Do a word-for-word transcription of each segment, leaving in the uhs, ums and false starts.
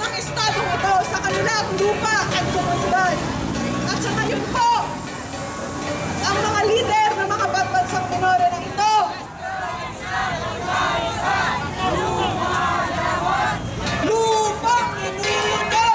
ang estadong ito sa kanilang lupa at komunidad. At sa ngayon po, ang mga lider ng mga pambansang minore na ito, lupang inuno!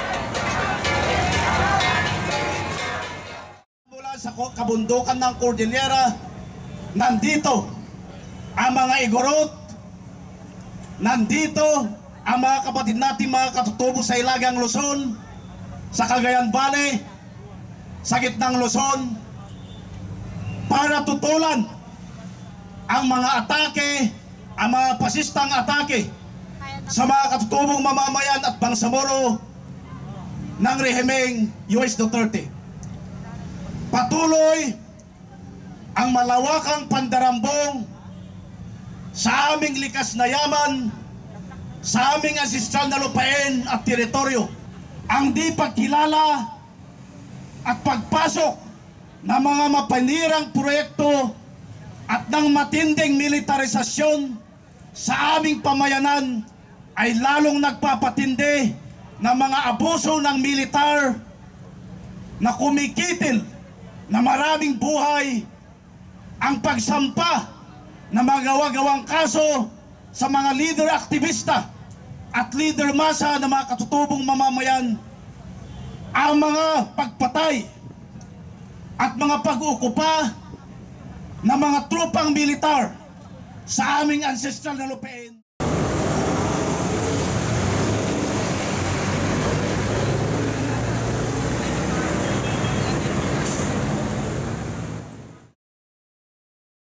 Mula sa kabundukan ng Cordillera, nandito ang mga Igorot, nandito ang mga kapatid natin, mga katutubo sa Ilagang Luzon, sa Cagayan Valley, sa gitnang Luzon, para tutulan ang mga atake, ang mga pasistang atake sa mga katutubong mamamayan at bangsamoro ng rehimeng U S Duterte. Patuloy ang malawakang pandarambong sa aming likas na yaman, sa aming ancestral na lupain at teritoryo. Ang di pagkilala at pagpasok ng mga mapanirang proyekto at ng matinding militarisasyon sa aming pamayanan ay lalong nagpapatindi ng mga abuso ng militar na kumikitil na maraming buhay, ang pagsampa na magawa-gawang kaso sa mga leader aktivista at leader masa ng mga katutubong mamamayan, ang mga pagpatay at mga pag-uukupa ng mga trupang militar sa aming ancestral na lupain.